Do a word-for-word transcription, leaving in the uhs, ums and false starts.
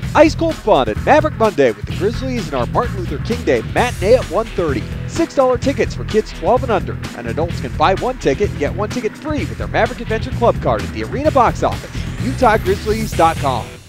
Ice cold fun at Maverik Monday with the Grizzlies and our Martin Luther King Day matinee at one thirty. six dollar tickets for kids twelve and under, and adults can buy one ticket and get one ticket free with their Maverik Adventure Club card at the arena box office. Utah Grizzlies dot com.